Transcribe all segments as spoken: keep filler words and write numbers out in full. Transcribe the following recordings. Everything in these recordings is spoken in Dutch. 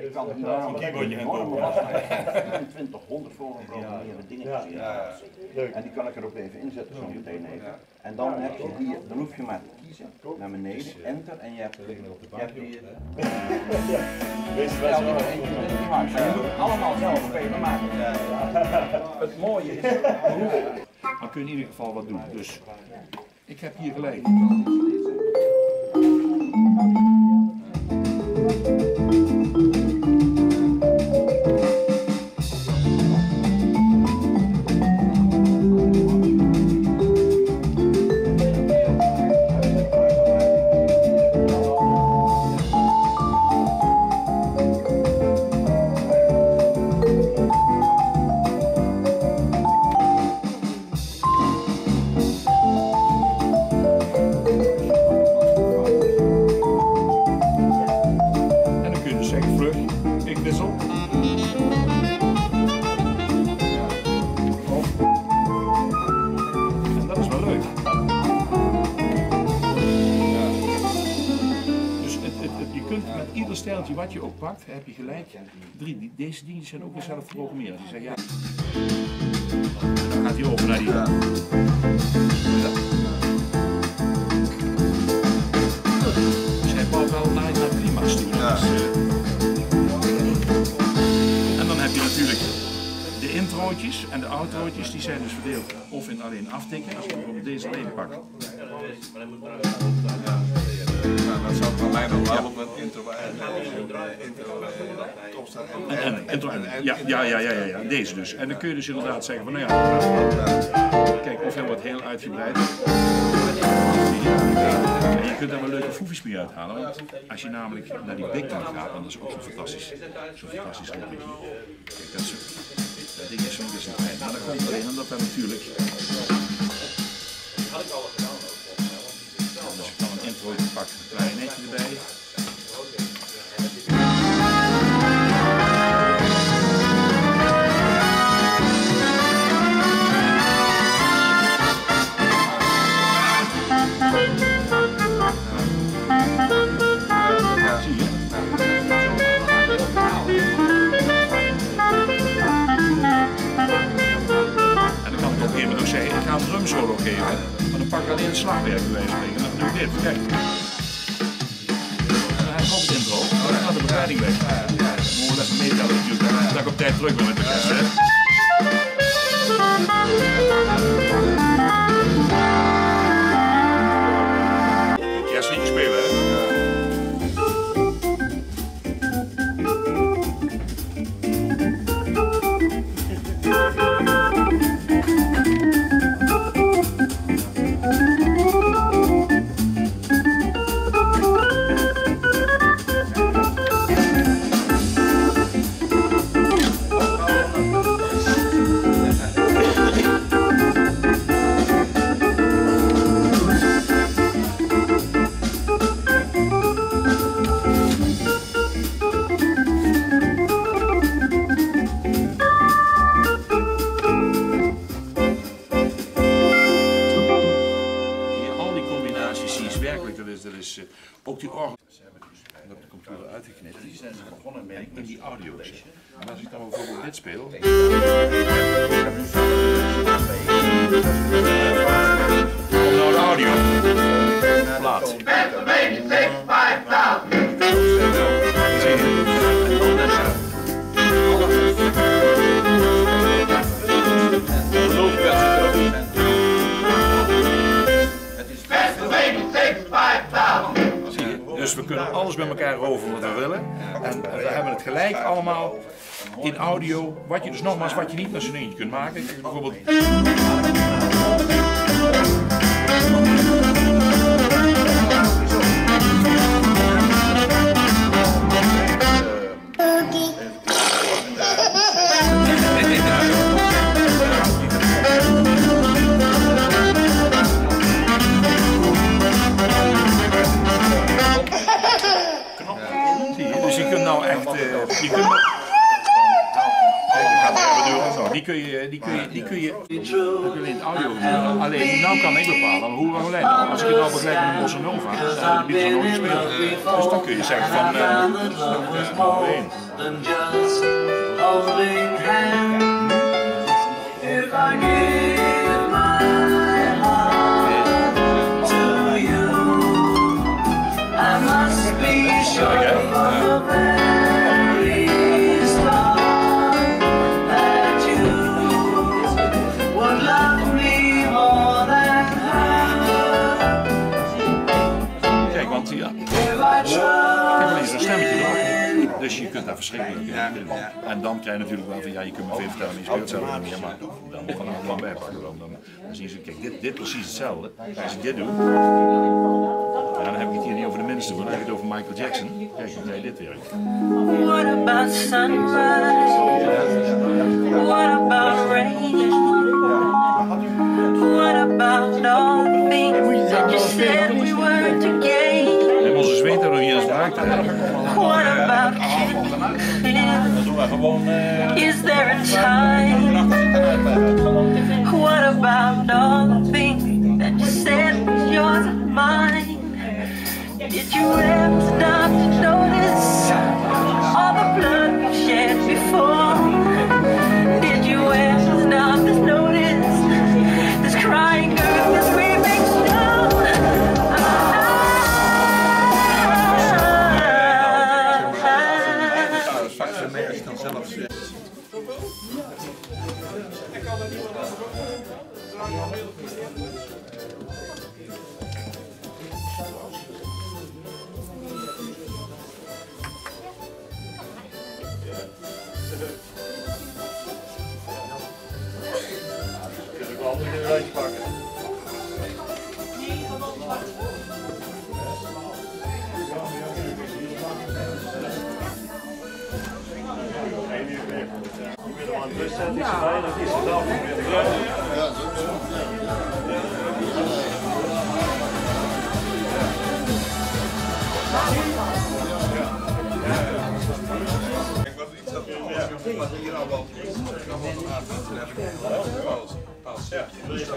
je kan hier een enorme massa vijfentwintig, honderd voorgeprogrammeerde dingen zien. En die kan ik er ook even inzetten zo meteen even. En dan heb je hier, dan hoef je maar te kiezen, naar beneden, enter en je hebt, je hebt hier... Ja, die er eentje erin gemaakt. Maar je moet het allemaal zelf spelen, maar het mooie is... Dan kun je in ieder geval wat doen. Dus ik heb hier gelijk. Stijltje wat je ook pakt, heb je gelijk. Drie, deze dingen zijn ook weer zelf geprogrammeerd. Die zeggen ja. En dan gaat hij over naar die. Ja. Dus hij bouwt wel naar, naar climax toe. Ja. Dus, uh, en dan heb je natuurlijk de introotjes en de outrootjes, die zijn dus verdeeld of in alleen aftikken. Als je bijvoorbeeld deze alleen pakt. Ja, dat zou voor mij nog wel op een intro en en intro en ja, ja, ja, ja, ja, deze dus. En dan kun je dus inderdaad zeggen van nou ja, kijk of hij wordt heel uitgebreid. En je kunt daar wel leuke foefjes mee uithalen, want als je namelijk naar die big band gaat, dan is ook zo fantastisch, zo fantastisch ritme. Kijk, dat soort dingen is nog eens een fijn. Maar dat komt alleen omdat dat natuurlijk. Intro pakken, een klein netje erbij. Zie je? En dan kan ik op een gegeven moment ook zeggen, ik ga een drum solo geven, maar dan pak ik alleen het slagwerk bij wijze van spreken. Dan doe ik dit, kijk. Ook het intro, oh, dan gaat de begeleiding weg. Ja, ja. Dan moeten we even meetellen natuurlijk, dat ik op tijd terug ben met de kerst. Hè? Kerstliedje spelen, hè? Ook die orgel. Ze hebben dus op de computer uitgeknipt. Die zijn ze begonnen met in die audio's. En als ik dan bijvoorbeeld dit speel. Kom nou de audio. Plaats. Dus we kunnen alles bij elkaar roven wat we willen. En we hebben het gelijk allemaal in audio. Wat je dus nogmaals, wat je niet met zo'n eentje kunt maken. Bijvoorbeeld. Dus je kunt nou echt, uh, je kunt... Zo, die kun je, die kun je, die kun je, die kun je alleen het audio gebeuren. Alleen, nou kan ik bepalen hoe we geleiden. Als ik het nou begrijp met een bossa nova, dan heb je nooit gespeeld. Dus dan kun je zeggen van, uh, nou, één. Kijk, want ja, ik heb alleen zo'n stemmetje erop, dus je kunt daar verschrikkelijk in. En dan krijg je natuurlijk wel van, ja, je kunt me veel vertellen, je speelt zelf niet meer, maar dan moet je er gewoon bij pakken. Dan, dan zien ze, kijk, dit, dit precies hetzelfde. Als ik dit doe, ja, dan heb ik het hier niet over de mensen, maar dan heb ik het over Michael Jackson. Kijk, hoe jij dit werkt. What about sunrise? What about rain? What about all the things that you said we were to gain? We hebben onze zweet er nog niet eens gebruikt. What about you? Is there a time? What about all the things that you said was yours and mine? Did you ever stop to notice all the blood we shed before? Did you ever stop to notice this crying girl, this weeping snow? Dat is vaak veel meer als je dan zelf zegt. Maar hier al wel een aantal mensen hebben als als ja,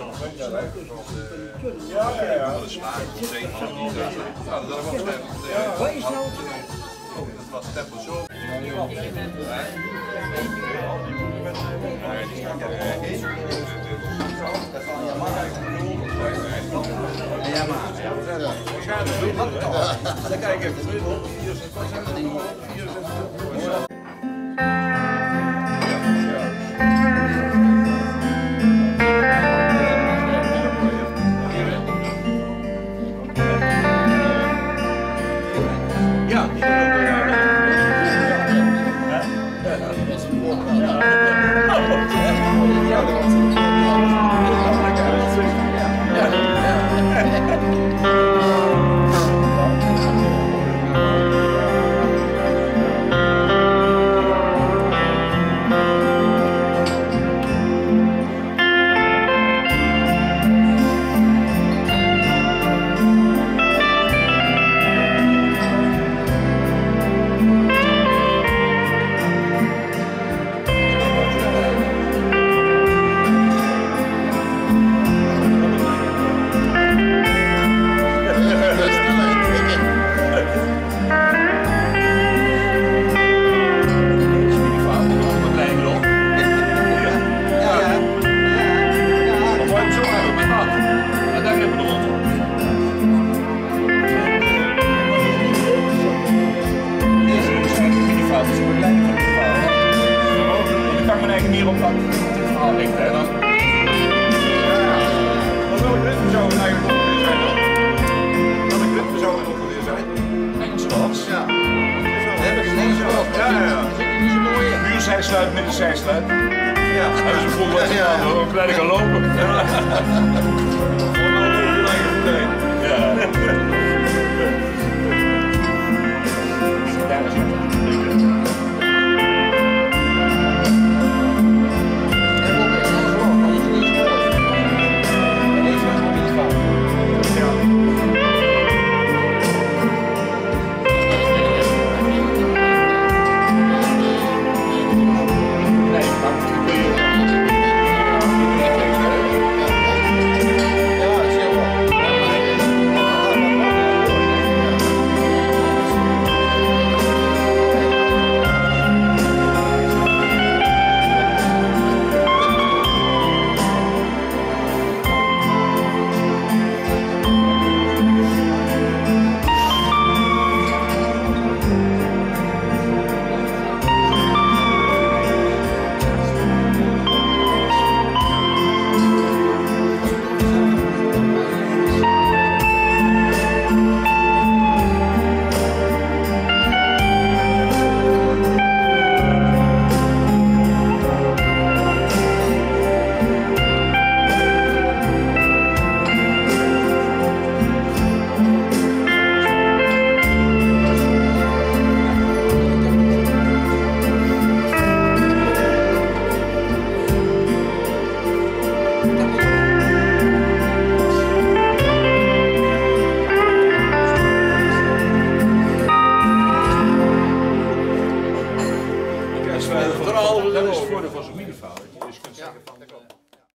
ja, ja, ja, de slagen van zeven niet. Nou, dat was dat was tempo zo. Ja, maar. Dan kijk ik even. Zijsluit met de zijsluit. Ja, hij is een voetbal. Ja, een kleine gaan lopen. Ja. Nee, is het voordeel van zo'n minifout. Dus je kunt zeggen van...